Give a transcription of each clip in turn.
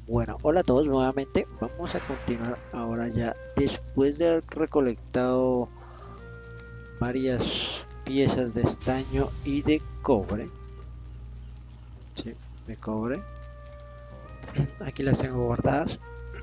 Bueno, hola a todos nuevamente. Vamos a continuar ahora ya después de haber recolectado varias piezas de estaño y de cobre. Sí, de cobre. Aquí las tengo guardadas.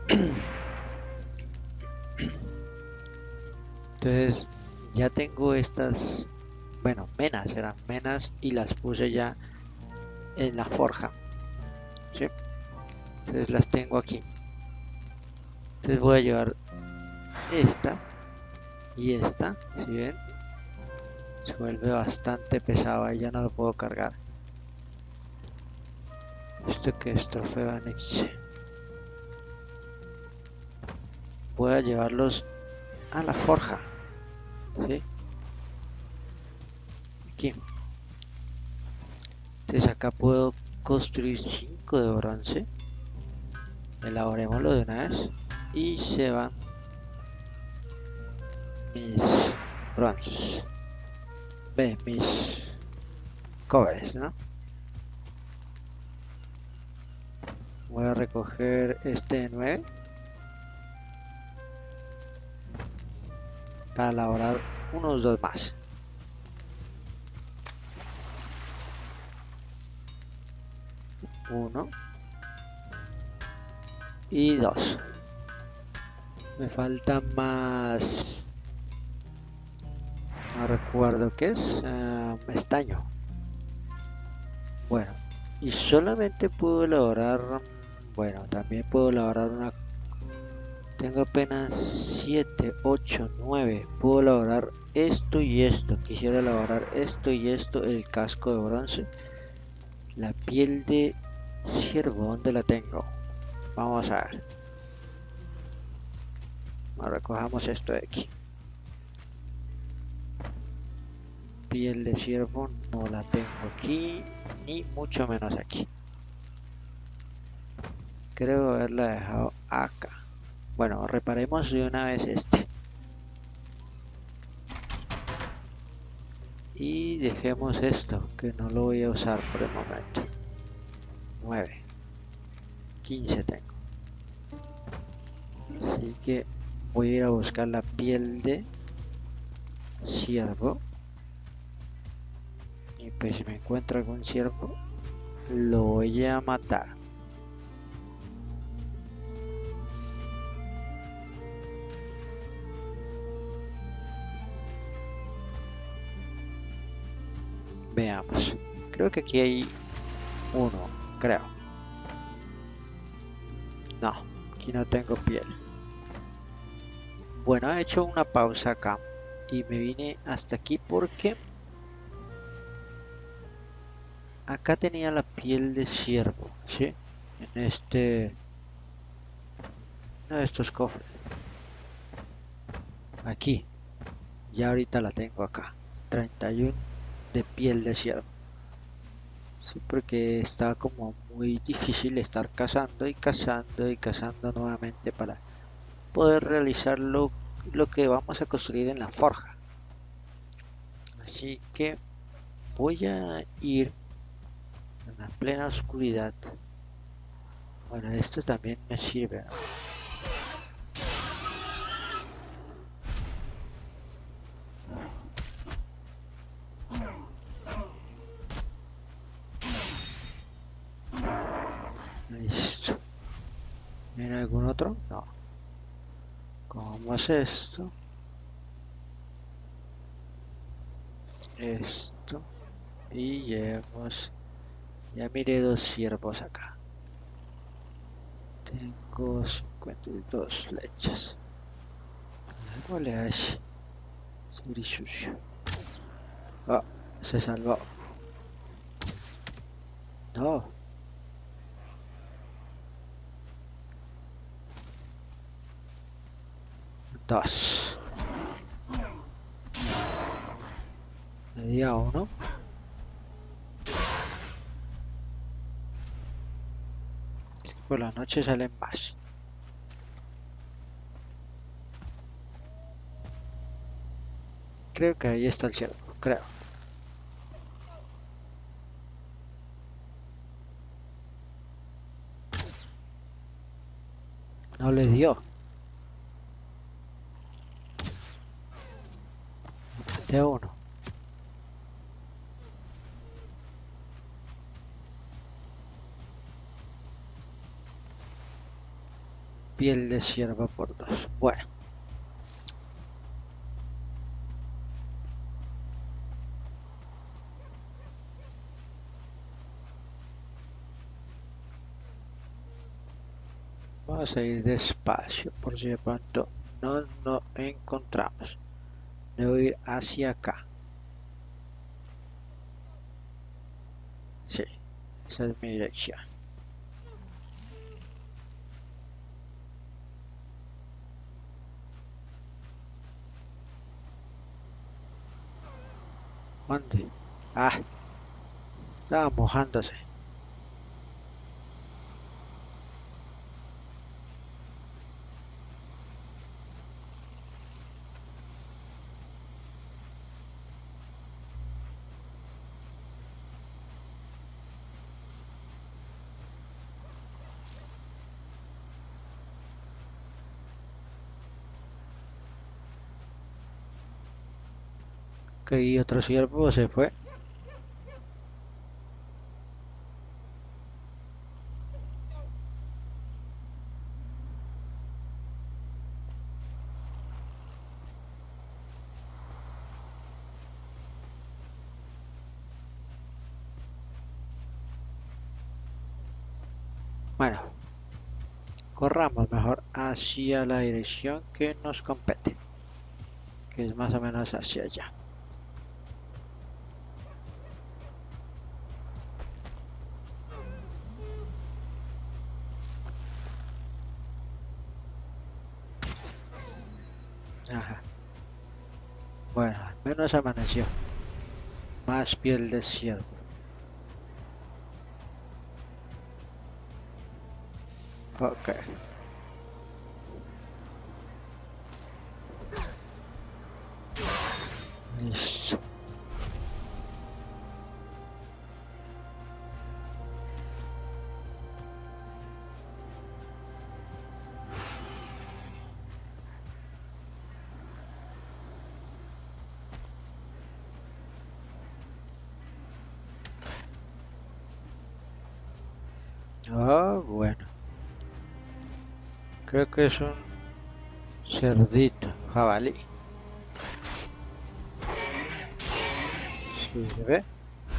Entonces ya tengo estas, bueno, menas, eran menas y las puse ya en la forja. Sí, entonces las tengo aquí. Entonces voy a llevar esta y esta. Si ven, se vuelve bastante pesado y ya no lo puedo cargar. Esto que es trofeo anexo. Voy a llevarlos a la forja. ¿Sí? Aquí. Entonces acá puedo construir 5 de bronce. Elaborémoslo de una vez. Y se van mis bronces. Ve, mis cobres, ¿no? Voy a recoger este de 9 para elaborar unos dos más. Uno y dos. Me falta más. No recuerdo qué es. Estaño. Bueno, y solamente puedo elaborar. Bueno, también puedo elaborar una. Tengo apenas 7, 8, 9. Puedo elaborar esto y esto. Quisiera elaborar esto y esto. El casco de bronce. La piel de ciervo, ¿dónde la tengo? Vamos a ver. Recojamos esto de aquí. Piel de ciervo no la tengo aquí, ni mucho menos aquí. Creo haberla dejado acá. Bueno, reparemos de una vez este. Y dejemos esto, que no lo voy a usar por el momento. 9, 15 tengo. Así que voy a ir a buscar la piel de ciervo. Y pues si me encuentro algún ciervo, lo voy a matar. Veamos. Creo que aquí hay uno, creo. No, aquí no tengo piel. Bueno, he hecho una pausa acá y me vine hasta aquí porque acá tenía la piel de ciervo, ¿sí? En uno de estos cofres. Aquí, ya ahorita la tengo acá. 31 de piel de ciervo. Sí, porque está como muy difícil estar cazando y cazando y cazando nuevamente para poder realizar lo que vamos a construir en la forja. Así que voy a ir en la plena oscuridad. Bueno, esto también me sirve, ¿no? Listo. ¿Viene algún otro? No. ¿Cómo es esto? Esto. Y llevamos. Ya miré dos ciervos acá. Tengo 52 flechas. Algo le hace. Sucio. Oh, se salvó. No. Dos. Media uno. Por la noche salen más. Creo que ahí está el ciervo. Creo. No le dio. De uno. Piel de cierva por 2. Bueno. Vamos a ir despacio por si de pronto no nos encontramos. Debo ir hacia acá. Sí, esa es mi dirección. ¿Dónde? Ah, estaba mojándose. Que y otro ciervo se fue. Bueno, corramos mejor hacia la dirección que nos compete, que es más o menos hacia allá. Ajá. Bueno, al menos amaneció. Más piel de ciervo. Ok. Listo. Ah, bueno. Creo que es un cerdito, jabalí. Sí, ¿se ve?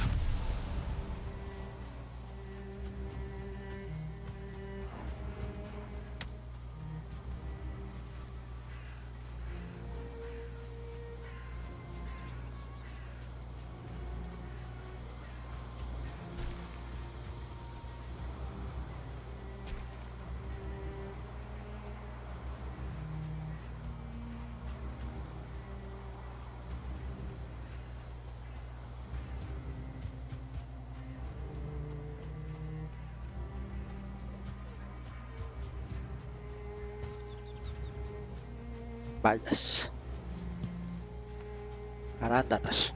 Bayas. Arándanos.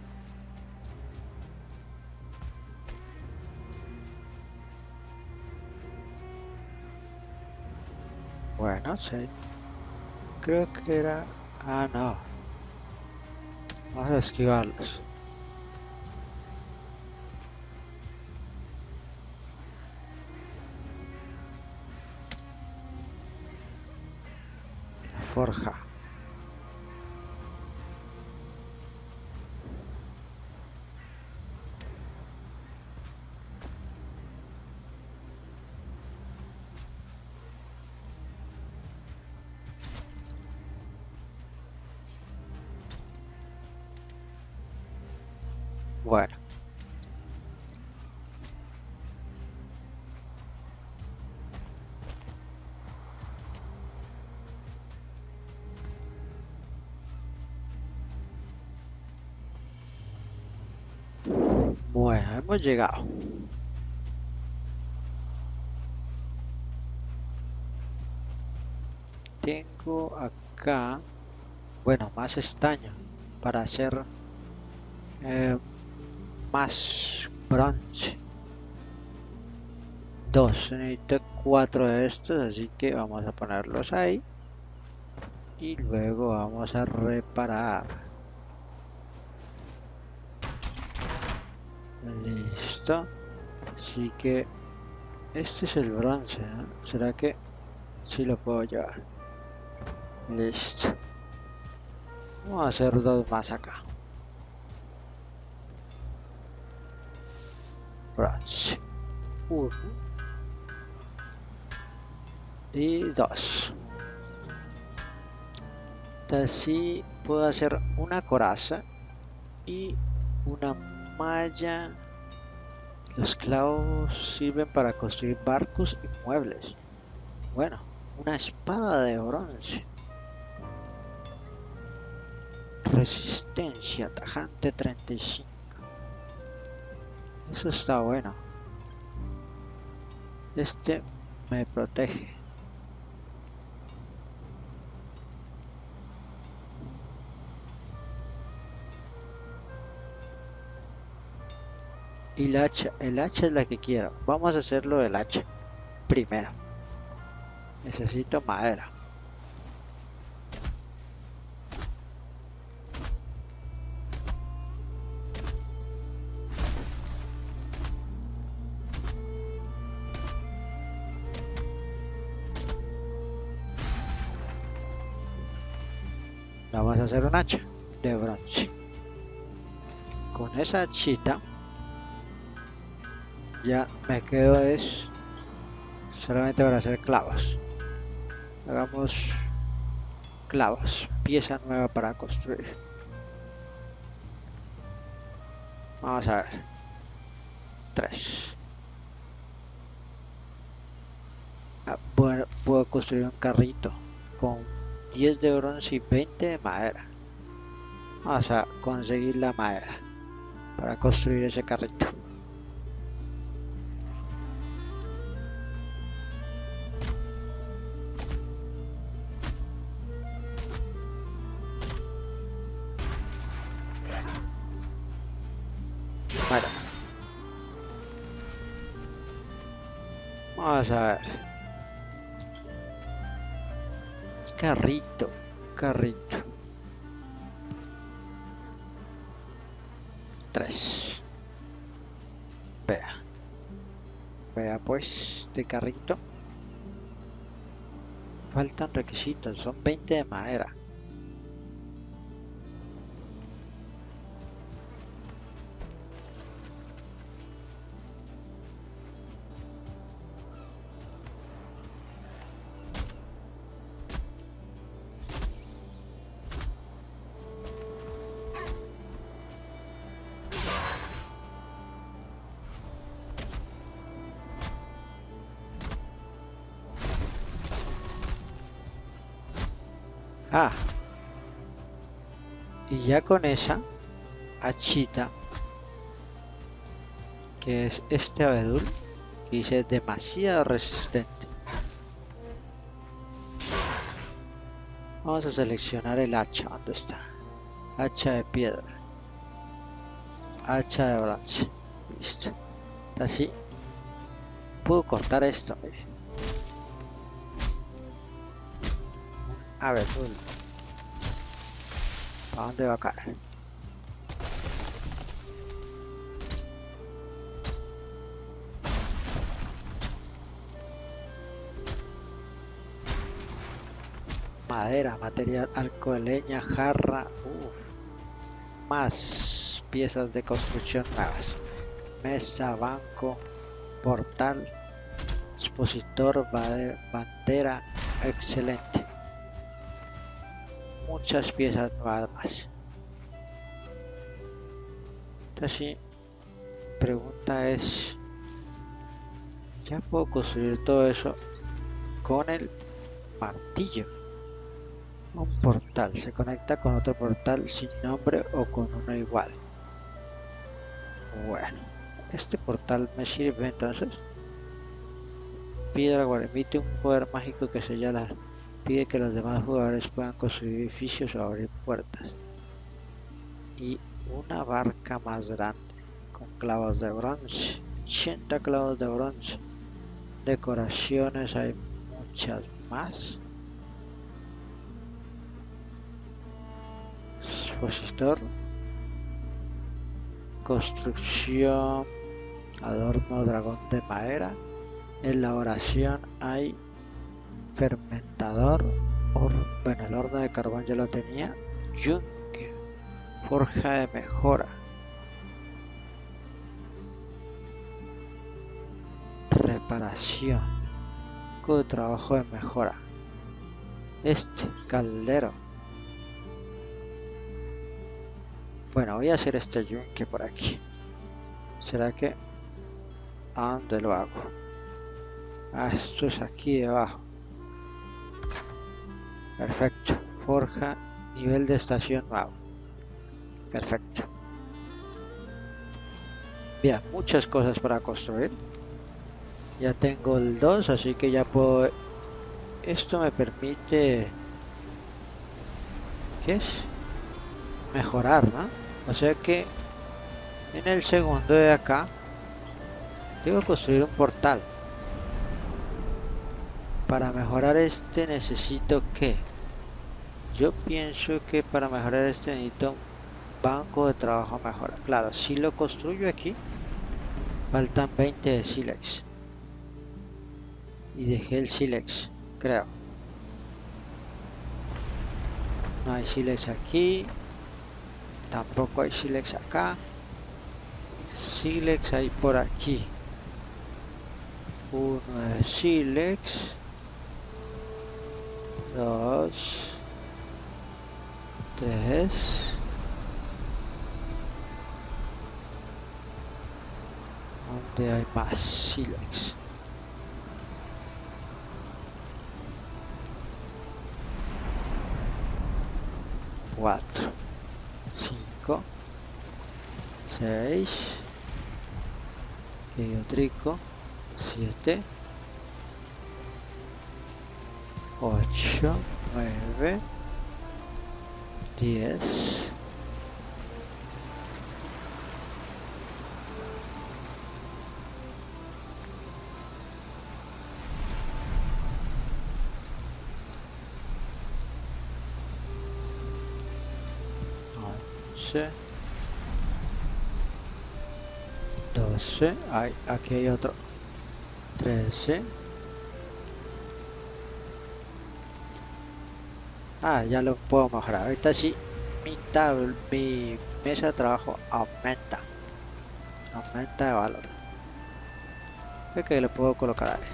Bueno, sí. Creo que era... Ah, no. Vamos a esquivarlos. La forja. Bueno. Bueno, hemos llegado. Tengo acá, bueno, más estaño para hacer más bronce. dos, necesito 4 de estos, así que vamos a ponerlos ahí y luego vamos a reparar. Listo, así que este es el bronce, ¿no? ¿Será que sí lo puedo llevar? Listo, vamos a hacer dos más acá. Bronce 1 y 2. Así puedo hacer una coraza y una malla. Los clavos sirven para construir barcos y muebles. Bueno, una espada de bronce. Resistencia tajante 35. Eso está bueno. Este me protege. Y el hacha es la que quiero. Vamos a hacerlo del hacha primero. Necesito madera. Vamos a hacer un hacha de bronce. Con esa hachita ya me quedo es solamente para hacer clavos. Hagamos clavos, pieza nueva para construir. Vamos a ver. 3. Bueno, puedo construir un carrito con 10 de bronce y 20 de madera. Vamos a conseguir la madera para construir ese carrito. Bueno, vamos a ver. Carrito, carrito. 3. Vea pues, de carrito. Faltan requisitos, son 20 de madera. Ah, y ya con esa hachita, que es este abedul, que dice demasiado resistente. Vamos a seleccionar el hacha, ¿dónde está? Hacha de piedra. Hacha de bronce. Listo. Así. Puedo cortar esto, mire. Abedul. ¿Para dónde va a caer? Madera, material, arco de leña, jarra. Más piezas de construcción nuevas. Mesa, banco, portal, expositor, bandera. Excelente. Muchas piezas nuevas más. Entonces, pregunta es, ¿ya puedo construir todo eso con el martillo? Un portal se conecta con otro portal sin nombre o con uno igual. Bueno, este portal me sirve entonces. Piedra emite un poder mágico que sella la... Pide que los demás jugadores puedan construir edificios o abrir puertas. Y una barca más grande con clavos de bronce. 80 clavos de bronce. Decoraciones hay muchas más. Expositor. Construcción. Adorno dragón de madera. Elaboración hay fermentador. Bueno, el horno de carbón ya lo tenía. Yunque. Forja de mejora. Reparación. De trabajo de mejora. Caldero. Bueno, voy a hacer este yunque por aquí. ¿Será que? ¿A dónde lo hago? Ah, esto es aquí debajo. Perfecto. Forja. Nivel de estación nuevo. Perfecto. Bien, muchas cosas para construir. Ya tengo el 2, así que ya puedo... Esto me permite... ¿Qué es? Mejorar, ¿no? O sea que en el segundo de acá debo construir un portal. Para mejorar este necesito ¿qué? Yo pienso que para mejorar este necesito un banco de trabajo mejora. Claro, si lo construyo aquí, faltan 20 de sílex. Y dejé el sílex, creo. No hay sílex aquí. Tampoco hay sílex acá. Sílex hay por aquí. Uno de sílex. 2. 3. ¿Dónde hay más sílex? 4, 5, 6, heliotrico, 7, 8, 9, 10, 11, 12, aquí hay otro, 13, ya lo puedo mejorar. Ahorita sí, mi mesa de trabajo aumenta de valor. Creo que le puedo colocar ahí.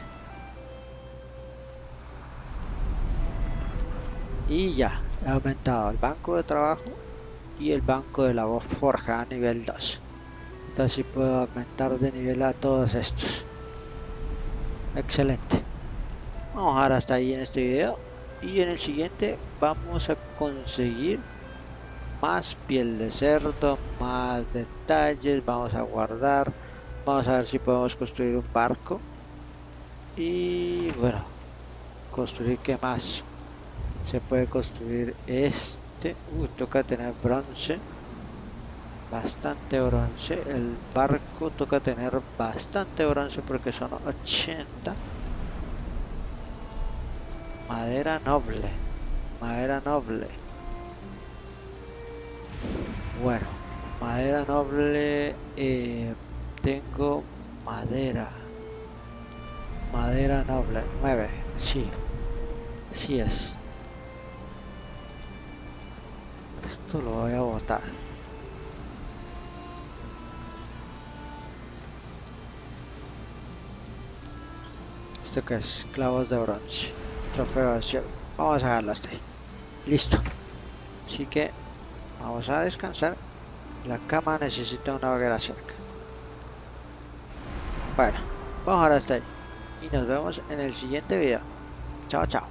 Y ya, he aumentado el banco de trabajo y el banco de la forja a nivel 2. Entonces sí puedo aumentar de nivel a todos estos. Excelente. Vamos a dejar hasta ahí en este video. Y en el siguiente vamos a conseguir más piel de cerdo, más detalles. Vamos a guardar. Vamos a ver si podemos construir un barco. Y bueno, construir qué más. Se puede construir toca tener bronce. Bastante bronce. El barco toca tener bastante bronce porque son 80. Madera noble. Madera noble. Bueno, madera noble. Tengo madera. Madera noble. 9. Sí. Sí es. Esto lo voy a botar. ¿Esto qué es? Clavos de bronce. Trofeo de cielo. Vamos a dejarlo hasta ahí. Listo. Así que vamos a descansar. La cama necesita una hoguera cerca. Bueno, vamos a dejar hasta ahí. Y nos vemos en el siguiente video. Chao, chao.